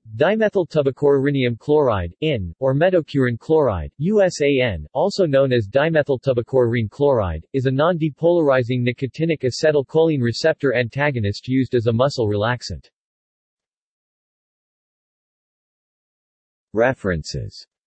Dimethyltubocurarinium chloride, IN, or metocurine chloride, USAN, also known as dimethyltubocurarine chloride, is a non-depolarizing nicotinic acetylcholine receptor antagonist used as a muscle relaxant. References